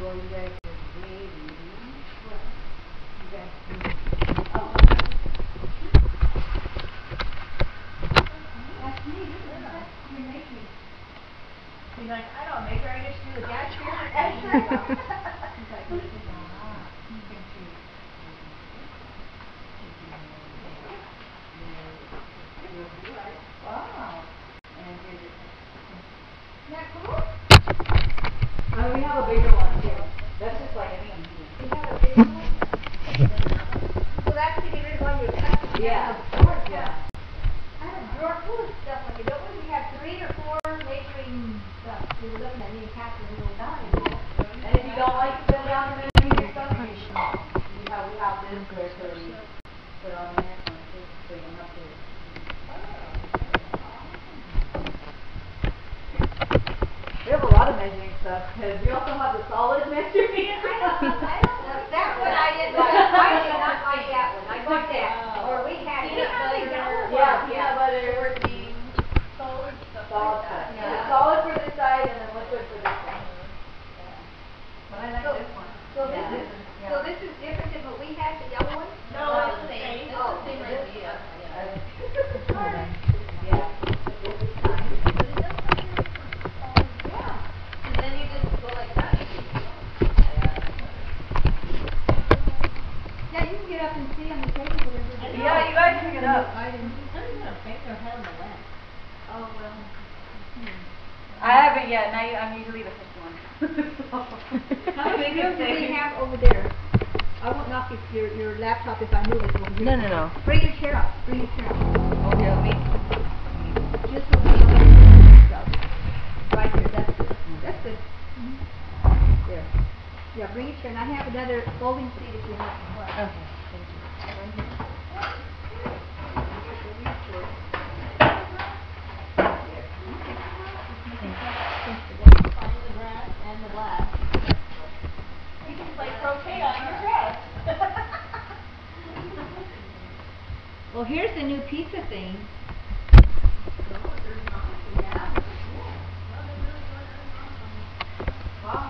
Well, you guys are baby. What? You guys do. That's me. You're making. She's like, I don't make her. I just do the gas here. She's like, wow. And isn't that cool? We have a bigger one too. That's just like any medium. You have a bigger one? So that's the bigger one you're cutting? Yeah. Yeah. I have a drawer full of stuff like it. Don't we have 3 or 4 measuring stuff? We were looking at me and Catherine and we'll die. And if you don't like to put down the measuring stuff, we have this there so we put on there so you don't have to. We have a lot of measuring stuff because we also have the solid measuring. I don't know. That one I didn't like. I did not like that one. I liked that. Or we had peanut butter. Yeah, peanut butter. Solid stuff. Solid stuff. Yeah. Solid for this side and then liquid for this one. But I like this one. So this is different than what we had, the yellow one? No, it's the same. It's the same idea. Yeah. And then you just go like that. Yeah, you can get up and see on the table whatever. Yeah, you guys pick it up. I didn't. Somebody's gonna bake their head on the lens. Oh, well. I haven't yet, and I'm usually the first one. How many videos do we have over there? I won't knock your laptop if I move it over here. No. Bring your chair up. Bring your chair up. Oh, yeah, me. Just so we don't stuff. Right there, that's good. That's good. There. Yeah, bring your chair. And I have another folding seat if you want. Okay. And the glass. You can play croquet on your dress. Well, here's the new pizza thing. Wow.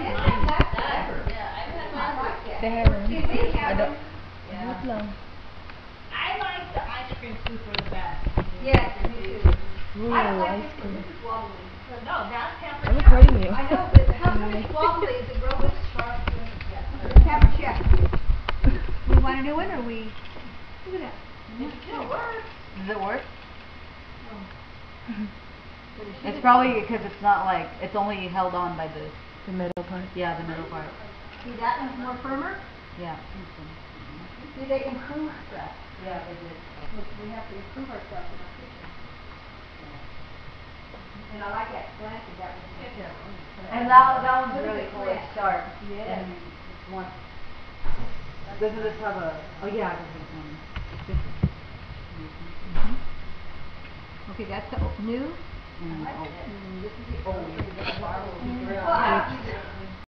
They have them. See, they I have don't. them. Not long. I like the ice cream scoop for the best. Yes, me too. Ooh, I like ice this one. cream. This is wobbly. No, that's Pampered I'm Chef. recording you. I know, but how come it's wobbly? Is it broken? It's Pampered Chef. We want a new one, or we? Look at that. It still works. Does it work? But it It's shouldn't. probably because it's not like, it's only held on by the, The middle part. yeah, the middle part. See, that one's more firmer. Yeah. See, they improve stuff. Yeah, they did. We have to improve ourselves in our kitchen. And I like that slant and that one. And that one's really Look at cool, that. it's sharp. Yeah. And it's one. Doesn't this have a, oh yeah, it does this one. Okay, that's the new. And, oh. This is the old. Oh. Well, I-